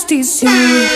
justicia.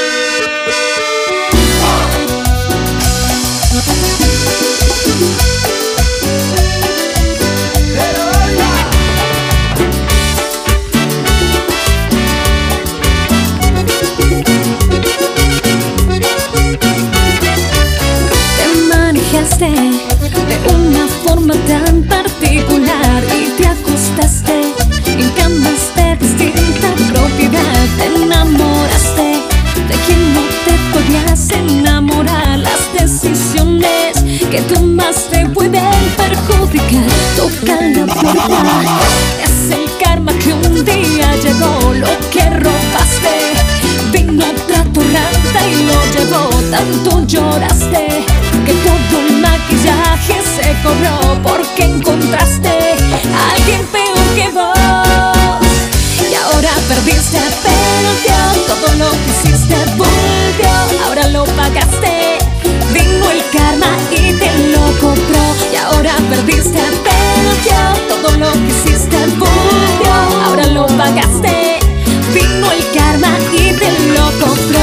De una forma tan particular y te acostaste en camas de distinta propiedad. Te enamoraste de quien no te podías enamorar. Las decisiones que tomaste pueden perjudicar. Toca la puerta, es el karma que un día llegó. Lo que robaste vino otra torranta y lo llevó. Tanto lloraste que todo el maquillaje se cobró, porque encontraste a alguien peor que vos. Y ahora perdiste, perdió, todo lo que hiciste volvió. Ahora lo pagaste, vino el karma y te lo cobró. Y ahora perdiste, perdió, todo lo que hiciste volvió. Ahora lo pagaste, vino el karma y te lo cobró.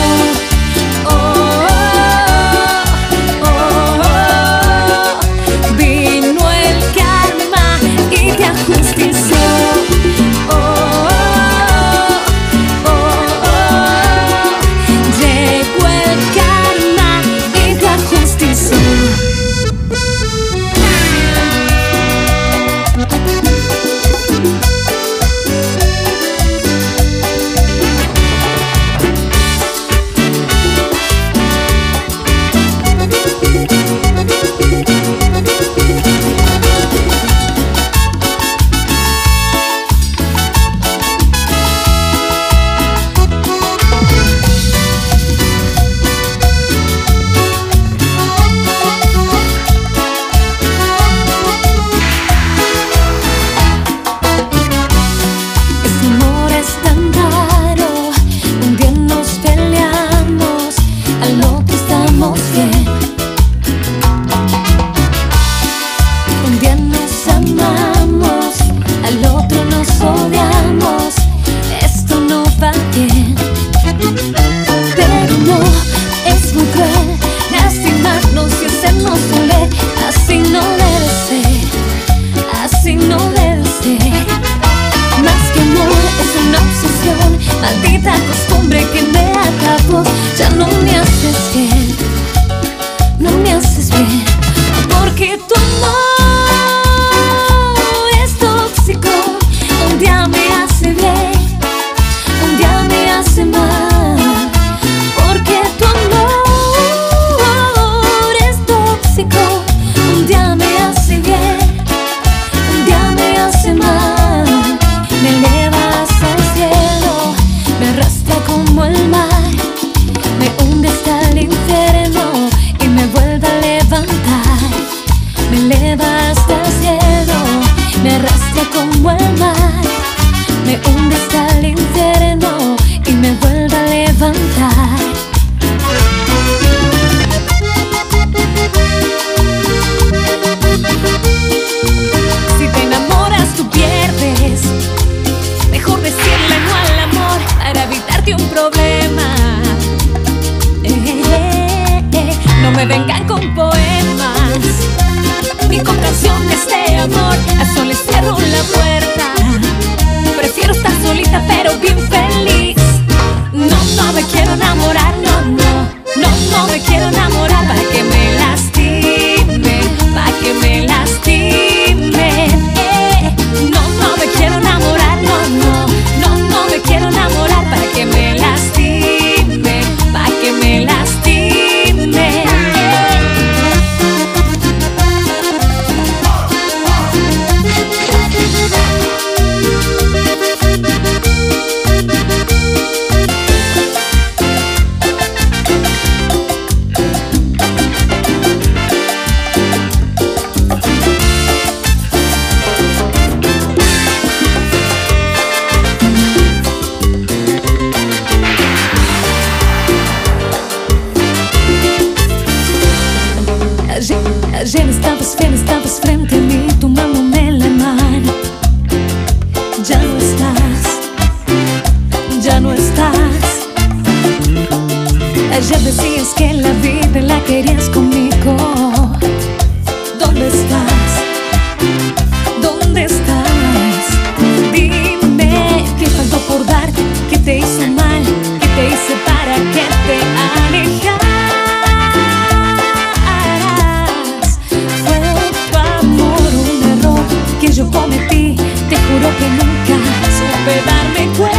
Maldita costumbre que me acabó. Ya no me haces bien, no me haces bien, porque tu amor es tóxico. Un día me hace bien, un día me hace mal, porque tu amor es tóxico. Un día me hace bien, un día me hace mal. Me elevas al cielo, me arrastra como el mar, me hunde hasta el infierno y me vuelve a levantar. Me eleva hasta el cielo, me arrastra como el mar, me hunde hasta el infierno y me vuelve a levantar. Si te enamoras tú pierdes, mejor decirle no al amor para evitarte un problema. No me vengan con poemas ni con canciones de amor. A soles cierro la puerta. Prefiero estar solita pero bien feliz. No, no me quiero enamorar, no, no. No, no me quiero enamorar para que me lastime, para que me lastime. No, no me quiero enamorar, no, no. No, no me quiero enamorar para que me lastime, para que me lastime. Ayer estabas frente a mí tomándome la mano. Ya no estás, ya no estás. Ayer decías que la vida la querías conmigo. ¿Dónde estás? ¿Dónde estás? Dime qué faltó por dar, qué te hizo mal, qué te hice para que te alejaras. Fue tu amor un error que yo cometí, te juro que nunca supe darme cuenta.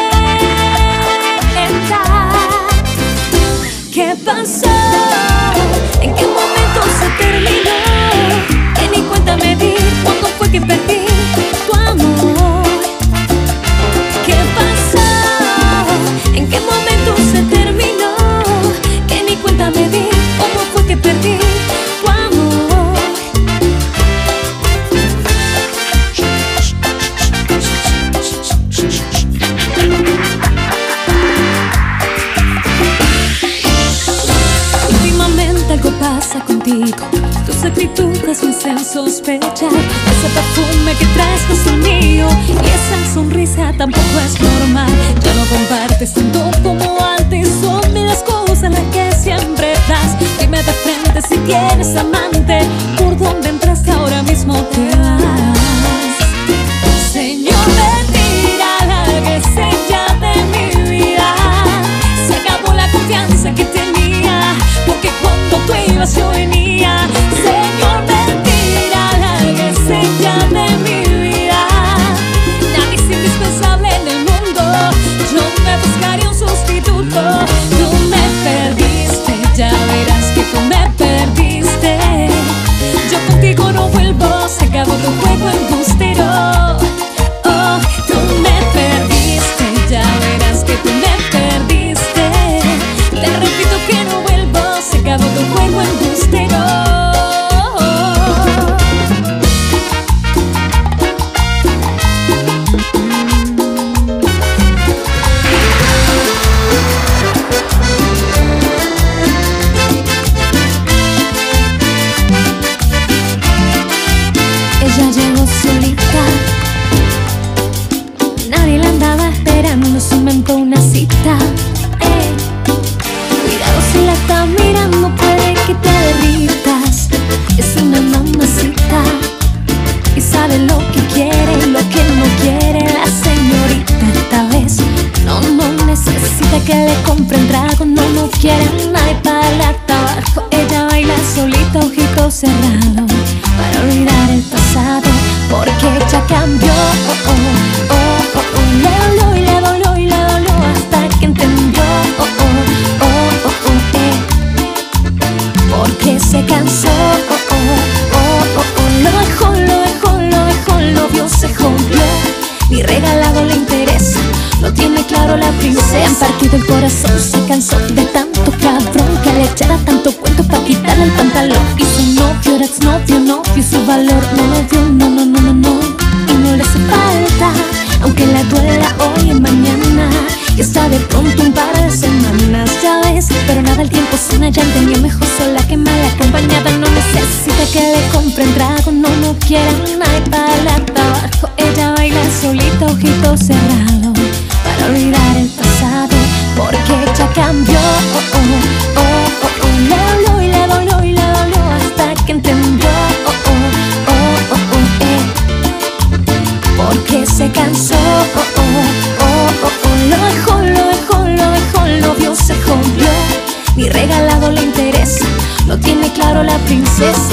¿Qué pasó? ¿En qué momento se terminó? Que ni cuenta me di cuando fue que perdí tu amor. ¿Qué pasó? ¿En qué momento se terminó? Que ni cuenta me di cuando fue que perdí tu amor. Últimamente algo pasa contigo, tus actitudes me hacen sospechar. Ese perfume que traes no es el mío y esa sonrisa tampoco es normal. Ya no compartes tanto como antes, son las cosas las que siempre das. Dime de frente si tienes amante, por dónde entraste ahora mismo te vas. Señor, mentira, lárguese ya de mi vida. Se acabó la confianza que tenía, porque cuando tú ibas yo venía. Señor, mentira, lárguese ya de mi vida. Nadie es indispensable en el mundo, yo me buscaré un sustituto. Tú me perdiste, ya verás que tú me perdiste. Yo contigo no vuelvo, se acabó tu juego embustero. Oh, tú me perdiste, ya verás que tú me perdiste. Te repito que no vuelvo, se acabó tu juego embustero. Ella llegó solita, nadie la andaba esperando, se inventó una cita. Cuidado si la está mirando, puede que te derritas. Es una mamacita y sabe lo que quiere y lo que no quiere la señorita. Esta vez no necesita que le compren trago, no quiere nadie para tabaco. Ella baila solita, ojitos cerrados, para olvidar el pasado, porque ella cambió. Le dolió y le dolió y le dolió hasta que entendió. Porque se cansó. Lo dejó, lo vio, se jodió. Ni regalado le interesa, lo tiene claro la princesa. Se han partido el corazón, se cansó de tanto cabrón que le echara tanto cuento pa' quitarle el pantalón. Y su novio era exnovio, no vio su valor, no lo vio, no. Y no le hace falta, aunque le duela hoy y mañana. Y está de pronto un par de semanas, ya ves. Pero nada, el tiempo sana, ya entendió, mejor sola que mal acompañada. No necesita que le compren trago, no quiere nadie para tabaco. Ella baila solita, ojitos cerrados, para olvidar el pasado, porque ella cambió. Le dolió y le dolió y le dolió hasta que entendió. Porque se cansó. Lo vio, se jodió. Ni regalado le interesa, lo tiene claro la princesa.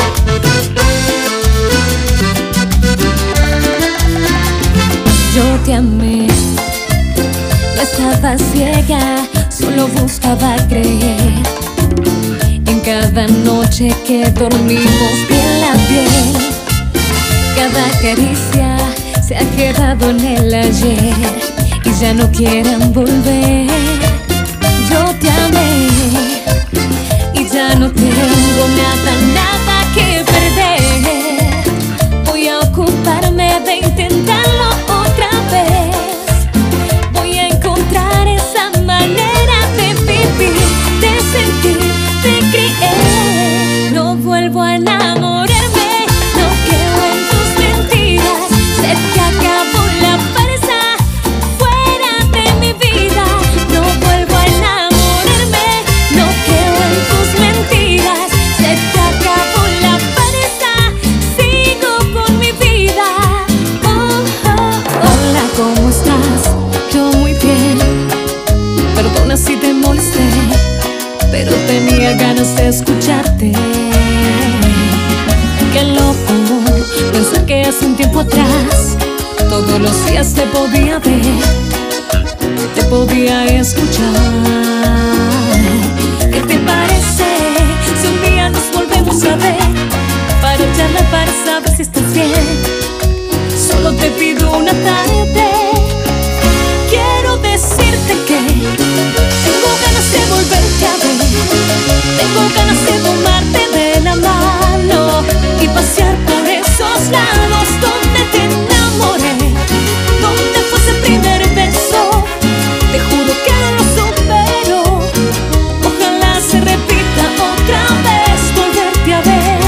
Yo te amé, no estaba ciega, solo buscaba creer. En cada noche que dormimos piel a piel, cada caricia se ha quedado en el ayer y ya no quieren volver. Yo te amé y ya no tengo nada que perder. Voy a ocuparme de intentarlo otra vez. Voy a encontrar esa manera de vivir, de sentir, de creer. No vuelvo a enamorarme, no creo en tus mentiras. Se te acabó la farsa, fuera de mi vida. No escucharte. Qué loco pensar que hace un tiempo atrás todos los días te podía ver, te podía escuchar. ¿Qué te parece si un día nos volvemos a ver para charlar, para saber si estás bien? Solo te pido una tarde. Quiero decirte que tengo ganas de volverte a ver, tengo ganas de tomarte de la mano y pasear por esos lados donde te enamoré, donde fue ese primer beso. Te juro que no lo supero. Ojalá se repita otra vez, volverte a ver.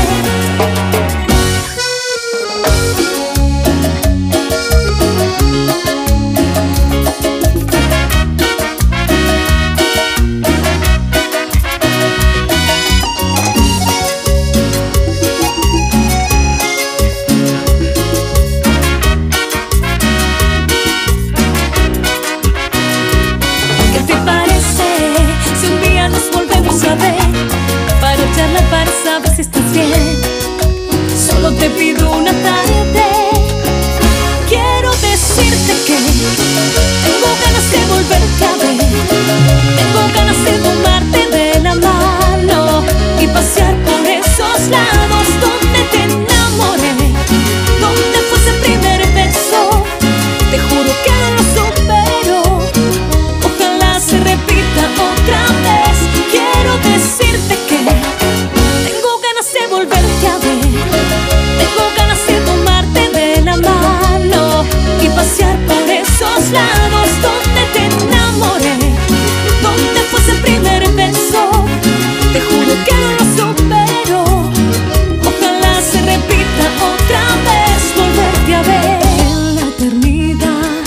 Para saber si estás bien, solo te pido una tarde. Quiero decirte que tengo ganas de volverte a ver, tengo ganas de tomarte de la mano y pasear por esos lados donde te enamoré, donde fue ese primer beso. Te juro que no lo supero. Ojalá se repita otra vez. Quiero decirte que volverte a ver, tengo ganas de tomarte de la mano y pasear por esos lados donde te enamoré, donde fue ese primer beso. Te juro que no lo supero. Ojalá se repita otra vez, volverte a ver. En la eternidad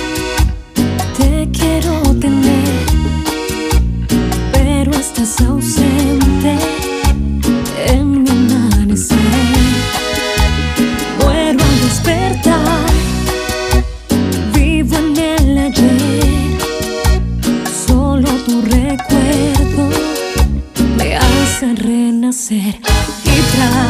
te quiero tener, pero estás ausente en mi amanecer. Muero al despertar, vivo en el ayer. Solo tu recuerdo me hace renacer y traer